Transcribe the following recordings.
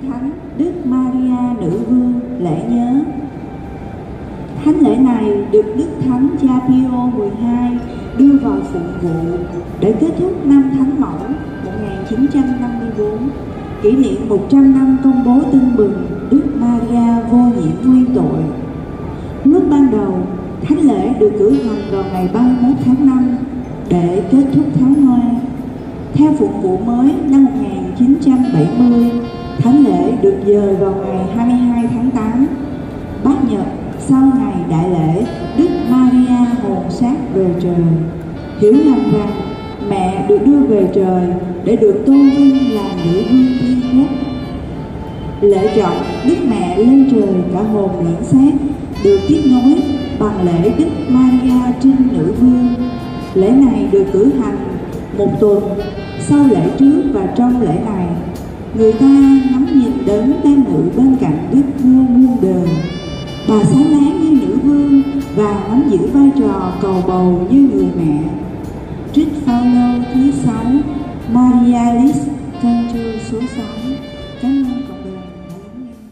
Thánh Đức Maria Nữ Vương lễ nhớ. Thánh lễ này được Đức Thánh Cha Pio XII đưa vào phụng vụ để kết thúc năm Thánh Mẫu 1954, kỷ niệm 100 năm công bố tin mừng Đức Maria vô nhiễm nguyên tội. Lúc ban đầu, thánh lễ được cử hành vào ngày 31 tháng 5 để kết thúc tháng Hoa. Theo phụng vụ mới năm 1970, thánh lễ được dời vào ngày 22 tháng 8, Bát Nhật, sau ngày đại lễ Đức Maria hồn xác về trời, hiểu ngầm rằng mẹ được đưa về trời để được tôn vinh làm nữ vương thiên quốc. Lễ trọng Đức Mẹ lên trời cả hồn lẫn xác được tiếp nối bằng lễ Đức Maria Trinh Nữ Vương. Lễ này được cử hành một tuần sau lễ trước, và trong lễ này người ta ngắm nhìn đến tam nữ bên cạnh Đức Vua muôn đời. Bà sáng láng như nữ vương và nắm giữ vai trò cầu bầu như người mẹ. Trích Phaolô thứ 6, Marialis, Căn chương số 6. Cảm ơn cộng đồng đã lắng nghe.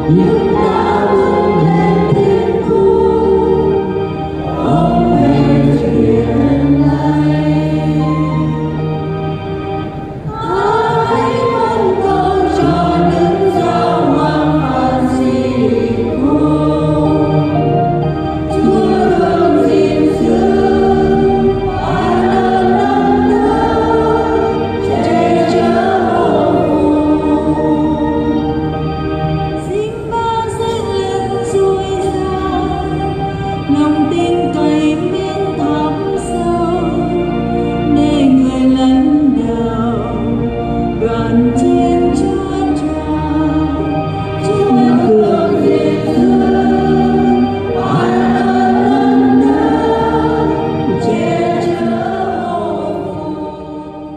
nhưng ta vươn lên thiên thu, không hề chuyện này. Hãy mong con cho những giao hoa Francisco, Chúa thương gìn giữ và lần lần nữa che chở hồn hồn. Xin ba sẽ lên xuôi ra, lòng tin cậy miên thẳm sâu, để người lãnh đạo đoàn chiên Chúa trao. Chúa thương gìn giữ và lần lần nữa che chở hồn hồn.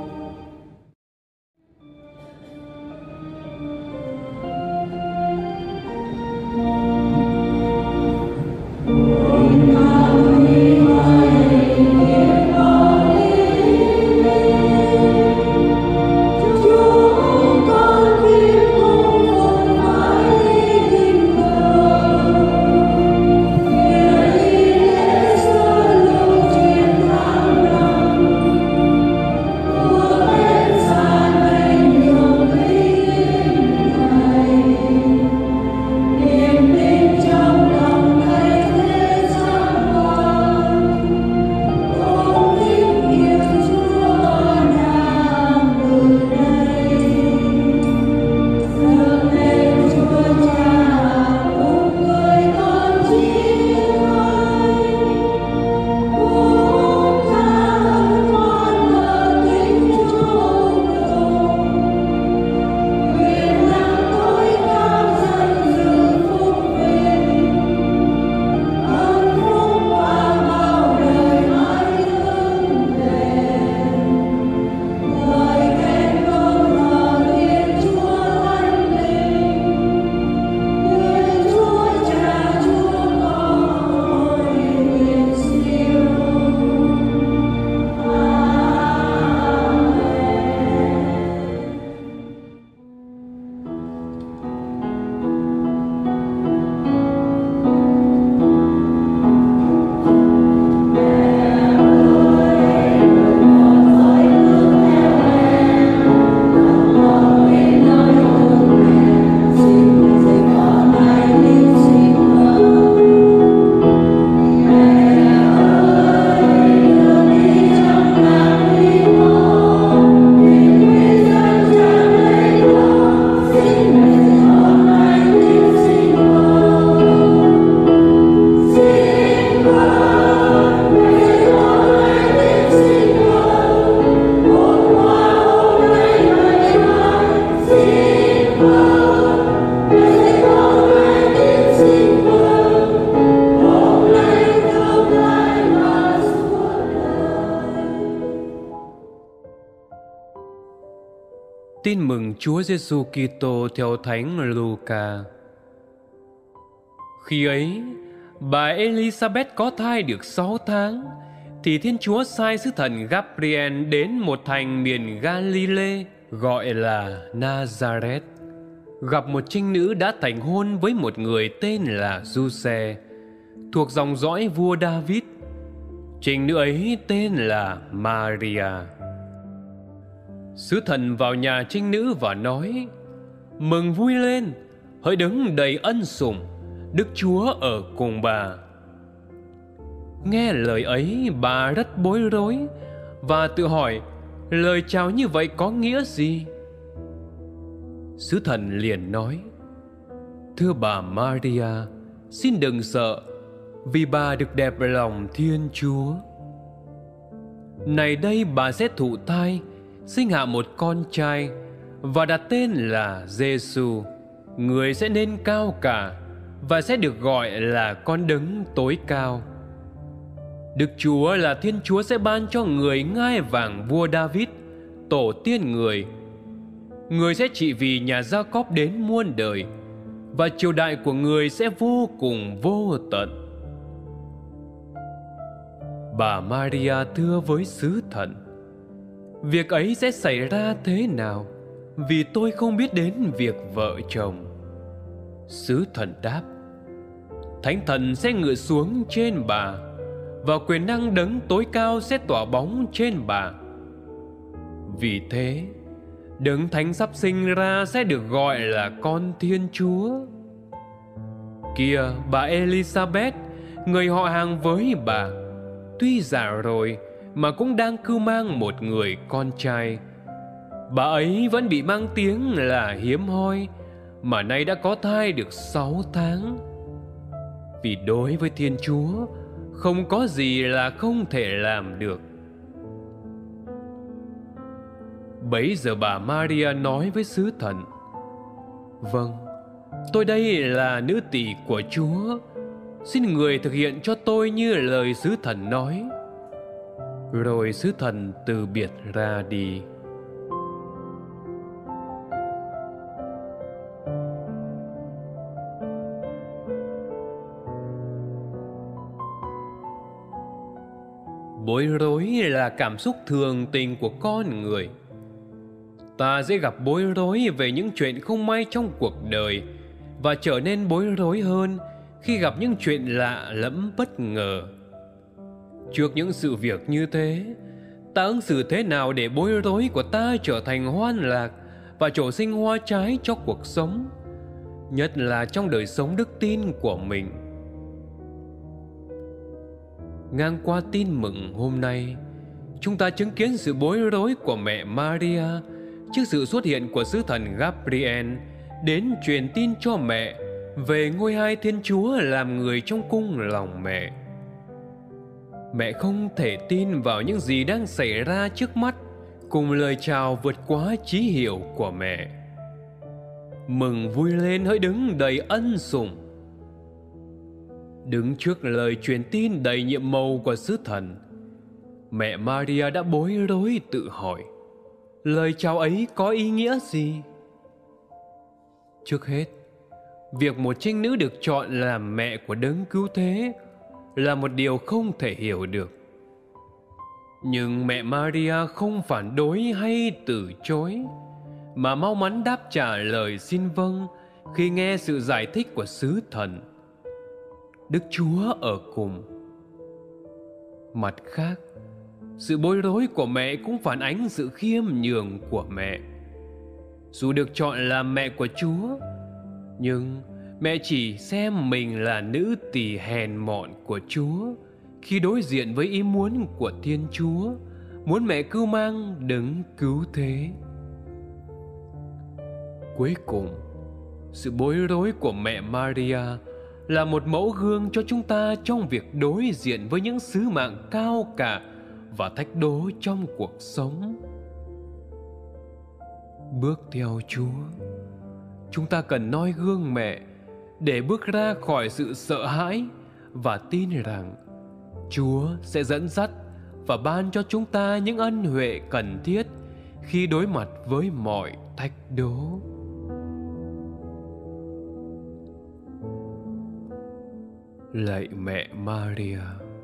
Tin mừng Chúa Giêsu Kitô theo Thánh Luca. Khi ấy, bà Elizabeth có thai được 6 tháng, thì Thiên Chúa sai sứ thần Gabriel đến một thành miền Galilee gọi là Nazareth, gặp một trinh nữ đã thành hôn với một người tên là Giuse, thuộc dòng dõi vua David. Trinh nữ ấy tên là Maria. Sứ thần vào nhà trinh nữ và nói: Mừng vui lên, hỡi đấng đầy ân sủng, Đức Chúa ở cùng bà. Nghe lời ấy, bà rất bối rối và tự hỏi lời chào như vậy có nghĩa gì. Sứ thần liền nói: Thưa bà Maria, xin đừng sợ, vì bà được đẹp lòng Thiên Chúa. Này đây, bà sẽ thụ thai, sinh hạ một con trai và đặt tên là Giêsu. Người sẽ nên cao cả và sẽ được gọi là con đấng tối cao. Đức Chúa là Thiên Chúa sẽ ban cho người ngai vàng vua David, tổ tiên người. Người sẽ trị vì nhà Gia-cốp đến muôn đời, và triều đại của người sẽ vô cùng vô tận. Bà Maria thưa với sứ thần: Việc ấy sẽ xảy ra thế nào, vì tôi không biết đến việc vợ chồng. Sứ thần đáp: Thánh thần sẽ ngự xuống trên bà, và quyền năng đấng tối cao sẽ tỏa bóng trên bà. Vì thế, đấng thánh sắp sinh ra sẽ được gọi là con Thiên Chúa. Kìa, bà Elizabeth, người họ hàng với bà, tuy già rồi mà cũng đang cưu mang một người con trai. Bà ấy vẫn bị mang tiếng là hiếm hoi, mà nay đã có thai được 6 tháng. Vì đối với Thiên Chúa, không có gì là không thể làm được. Bấy giờ bà Maria nói với sứ thần: Vâng, tôi đây là nữ tỳ của Chúa. Xin người thực hiện cho tôi như lời sứ thần nói. Rồi sứ thần từ biệt ra đi. Bối rối là cảm xúc thường tình của con người. Ta dễ gặp bối rối về những chuyện không may trong cuộc đời, và trở nên bối rối hơn khi gặp những chuyện lạ lẫm bất ngờ. Trước những sự việc như thế, ta ứng xử thế nào để bối rối của ta trở thành hoan lạc và trổ sinh hoa trái cho cuộc sống, nhất là trong đời sống đức tin của mình. Ngang qua tin mừng hôm nay, chúng ta chứng kiến sự bối rối của mẹ Maria trước sự xuất hiện của sứ thần Gabriel đến truyền tin cho mẹ về ngôi hai Thiên Chúa làm người trong cung lòng mẹ. Mẹ không thể tin vào những gì đang xảy ra trước mắt, cùng lời chào vượt quá trí hiểu của mẹ. Mừng vui lên hỡi đấng đầy ân sủng. Đứng trước lời truyền tin đầy nhiệm màu của sứ thần, mẹ Maria đã bối rối tự hỏi: lời chào ấy có ý nghĩa gì? Trước hết, việc một trinh nữ được chọn làm mẹ của đấng cứu thế là một điều không thể hiểu được. Nhưng mẹ Maria không phản đối hay từ chối, mà mau mắn đáp trả lời xin vâng khi nghe sự giải thích của sứ thần: Đức Chúa ở cùng. Mặt khác, sự bối rối của mẹ cũng phản ánh sự khiêm nhường của mẹ. Dù được chọn làm mẹ của Chúa, nhưng mẹ chỉ xem mình là nữ tỳ hèn mọn của Chúa khi đối diện với ý muốn của Thiên Chúa, muốn mẹ cưu mang đấng cứu thế. Cuối cùng, sự bối rối của mẹ Maria là một mẫu gương cho chúng ta trong việc đối diện với những sứ mạng cao cả và thách đố trong cuộc sống. Bước theo Chúa, chúng ta cần noi gương mẹ để bước ra khỏi sự sợ hãi và tin rằng Chúa sẽ dẫn dắt và ban cho chúng ta những ân huệ cần thiết khi đối mặt với mọi thách đố. Lạy mẹ Maria,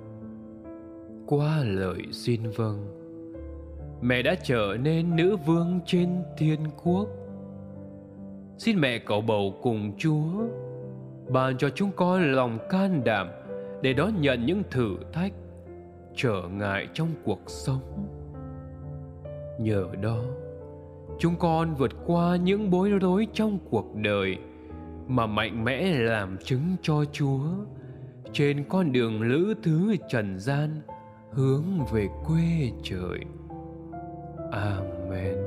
qua lời xin vâng, mẹ đã trở nên nữ vương trên thiên quốc. Xin mẹ cầu bầu cùng Chúa ban cho chúng con lòng can đảm để đón nhận những thử thách, trở ngại trong cuộc sống. Nhờ đó, chúng con vượt qua những bối rối trong cuộc đời mà mạnh mẽ làm chứng cho Chúa trên con đường lữ thứ trần gian hướng về quê trời. Amen.